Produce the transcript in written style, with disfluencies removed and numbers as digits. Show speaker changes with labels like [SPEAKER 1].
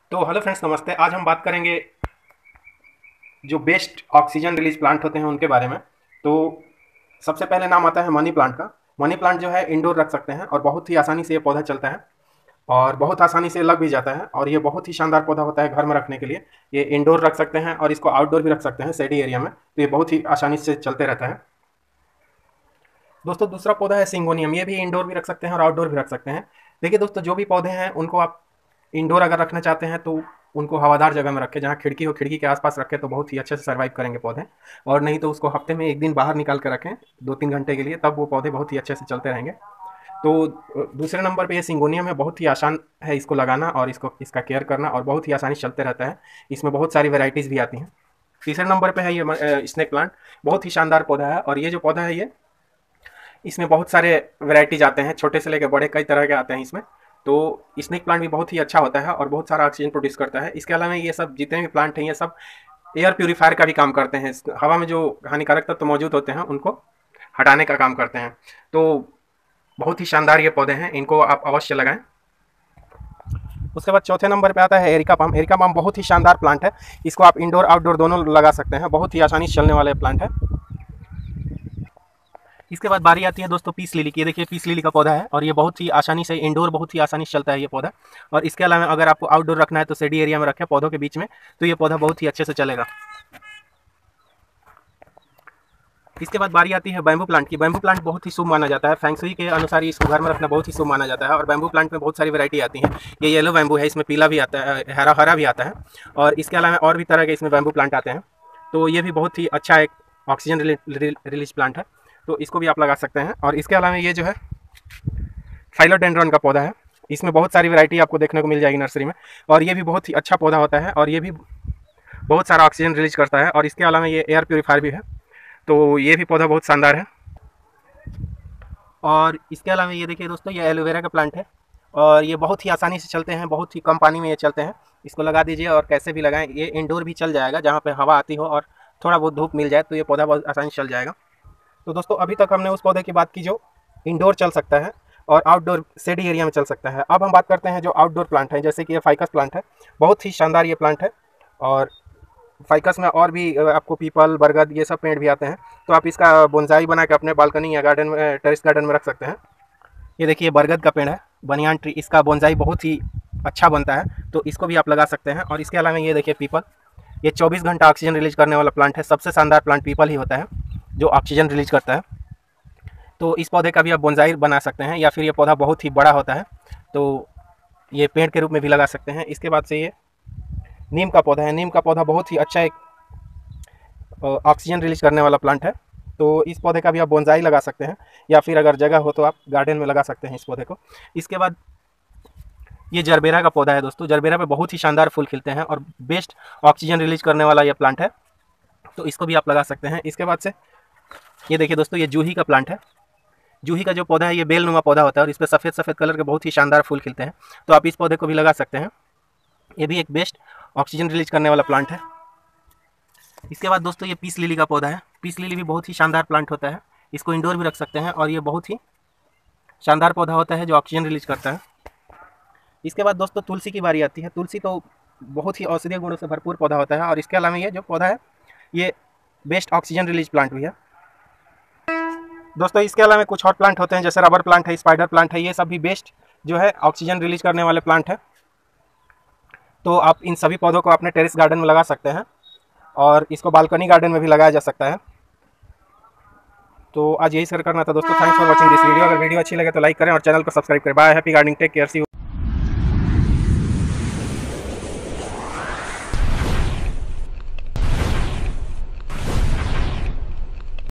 [SPEAKER 1] तो hello friends, नमस्ते। आज हम बात करेंगे जो बेस्ट ऑक्सीजन रिलीज प्लांट होते हैं उनके बारे में। तो सबसे पहले नाम आता है मनी प्लांट का। मनी प्लांट जो है इंडोर रख सकते हैं और बहुत ही आसानी से ये पौधा चलता है और बहुत आसानी से लग भी जाता है और ये बहुत ही शानदार पौधा होता है घर में रखने के लिए। ये इंडोर रख सकते हैं और इसको आउटडोर भी रख सकते हैं शेडी एरिया में, तो ये बहुत ही आसानी से चलते रहता है। दोस्तों, दूसरा पौधा है सिंगोनियम। ये भी इंडोर भी रख सकते हैं और आउटडोर भी रख सकते हैं। देखिए दोस्तों, जो भी पौधे हैं उनको आप इंडोर अगर रखना चाहते हैं तो उनको हवादार जगह में रखें, जहाँ खिड़की हो, खिड़की के आसपास रखें तो बहुत ही अच्छे से सर्वाइव करेंगे पौधे। और नहीं तो उसको हफ्ते में एक दिन बाहर निकाल कर रखें 2-3 घंटे के लिए, तब वो पौधे बहुत ही अच्छे से चलते रहेंगे। तो दूसरे नंबर पे ये सिंगोनियम है। बहुत ही आसान है इसको लगाना और इसका केयर करना, और बहुत ही आसानी से चलते रहता है। इसमें बहुत सारी वेराइटीज़ भी आती हैं। तीसरे नंबर पे है ये स्नेक प्लांट। बहुत ही शानदार पौधा है और ये जो पौधा है ये इसमें बहुत सारे वैराइटीज आते हैं, छोटे से लेकर बड़े कई तरह के आते हैं इसमें। तो स्नेक प्लांट भी बहुत ही अच्छा होता है और बहुत सारा ऑक्सीजन प्रोड्यूस करता है। इसके अलावा ये सब जितने भी प्लांट हैं ये सब एयर प्यूरीफायर का भी काम करते हैं। हवा में जो हानिकारक तत्व तो मौजूद होते हैं उनको हटाने का काम करते हैं। तो बहुत ही शानदार ये पौधे हैं, इनको आप अवश्य लगाएं। उसके बाद चौथे नंबर पे आता है एरिका पाम। एरिका पाम बहुत ही शानदार प्लांट है। इसको आप इंडोर आउटडोर दोनों लगा सकते हैं। बहुत ही आसानी से चलने वाला प्लांट है। इसके बाद बारी आती है दोस्तों पीस लिली की। ये देखिए पीस लिली का पौधा है और ये बहुत ही आसानी से इंडोर बहुत ही आसानी से चलता है ये पौधा। और इसके अलावा अगर आपको आउटडोर रखना है तो शेडी एरिया में रखें पौधों के बीच में, तो ये पौधा बहुत ही अच्छे से चलेगा। इसके बाद बारी आती है बैम्बू प्लांट की। बैम्बू प्लांट बहुत ही शुभ माना जाता है। फैंगसुई के अनुसार इसको घर में रखना बहुत ही शुभ माना जाता है। और बैम्बू प्लांट में बहुत सारी वैरायटी आती हैं। ये येलो बैम्बू है, इसमें पीला भी आता है, हरा हरा भी आता है। और इसके अलावा और भी तरह के इसमें बैम्बू प्लांट आते हैं। तो ये भी बहुत ही अच्छा एक ऑक्सीजन रिलीज प्लांट है, तो इसको भी आप लगा सकते हैं। और इसके अलावा ये जो है फाइलोडेंड्रॉन का पौधा है। इसमें बहुत सारी वैरायटी आपको देखने को मिल जाएगी नर्सरी में। और ये भी बहुत ही अच्छा पौधा होता है और ये भी बहुत सारा ऑक्सीजन रिलीज करता है। और इसके अलावा ये एयर प्योरीफायर भी है, तो ये भी पौधा बहुत शानदार है। और इसके अलावा ये देखिए दोस्तों, ये एलोवेरा का प्लांट है और ये बहुत ही आसानी से चलते हैं, बहुत ही कम पानी में ये चलते हैं। इसको लगा दीजिए और कैसे भी लगाएं, ये इंडोर भी चल जाएगा, जहाँ पे हवा आती हो और थोड़ा बहुत धूप मिल जाए तो ये पौधा बहुत आसानी से चल जाएगा। तो दोस्तों, अभी तक हमने उस पौधे की बात की जो इंडोर चल सकता है और आउटडोर शेडी एरिया में चल सकता है। अब हम बात करते हैं जो आउटडोर प्लांट है, जैसे कि ये फाइकस प्लांट है। बहुत ही शानदार ये प्लांट है। और फाइकस में और भी आपको पीपल, बरगद, ये सब पेड़ भी आते हैं। तो आप इसका बोनसाई बना के अपने बालकनी या गार्डन में, टेरेस गार्डन में रख सकते हैं। ये देखिए बरगद का पेड़ है, बनियान ट्री। इसका बोनसाई बहुत ही अच्छा बनता है, तो इसको भी आप लगा सकते हैं। और इसके अलावा ये देखिए पीपल। ये 24 घंटा ऑक्सीजन रिलीज करने वाला प्लांट है। सबसे शानदार प्लांट पीपल ही होता है जो ऑक्सीजन रिलीज करता है। तो इस पौधे का भी आप बोनसाई बना सकते हैं, या फिर ये पौधा बहुत ही बड़ा होता है तो ये पेड़ के रूप में भी लगा सकते हैं। इसके बाद से ये नीम का पौधा है। नीम का पौधा बहुत ही अच्छा एक ऑक्सीजन रिलीज करने वाला प्लांट है, तो इस पौधे का भी आप बोनसाई लगा सकते हैं, या फिर अगर जगह हो तो आप गार्डन में लगा सकते हैं इस पौधे को। इसके बाद ये जरबेरा का पौधा है दोस्तों। जरबेरा पे बहुत ही शानदार फूल खिलते हैं और बेस्ट ऑक्सीजन रिलीज करने वाला ये प्लांट है, तो इसको भी आप लगा सकते हैं। इसके बाद से ये देखिए दोस्तों, ये जूही का प्लांट है। जूही का जो पौधा है ये बेलनुमा पौधा होता है और इस पर सफ़ेद सफ़ेद कलर के बहुत ही शानदार फूल खिलते हैं, तो आप इस पौधे को भी लगा सकते हैं। ये भी एक बेस्ट ऑक्सीजन रिलीज करने वाला प्लांट है। इसके बाद दोस्तों ये पीस लिली का पौधा है। पीस लिली भी बहुत ही शानदार प्लांट होता है। इसको इंडोर भी रख सकते हैं और ये बहुत ही शानदार पौधा होता है जो ऑक्सीजन रिलीज करता है। इसके बाद दोस्तों तुलसी की बारी आती है। तुलसी तो बहुत ही औषधीय गुणों से भरपूर पौधा होता है और इसके अलावा ये जो पौधा है ये बेस्ट ऑक्सीजन रिलीज प्लांट भी है। दोस्तों, इसके अलावा कुछ और प्लांट होते हैं, जैसे रबर प्लांट है, स्पाइडर प्लांट है। ये सब भी बेस्ट जो है ऑक्सीजन रिलीज करने वाले प्लांट है, तो आप इन सभी पौधों को अपने टेरेस गार्डन में लगा सकते हैं और इसको बालकनी गार्डन में भी लगाया जा सकता है। तो आज यही शेयर करना था दोस्तों। Thanks for watching this video. अगर वीडियो अच्छी लगे तो लाइक करें और चैनल को सब्सक्राइब करें। Bye, happy gardening, take care, see you.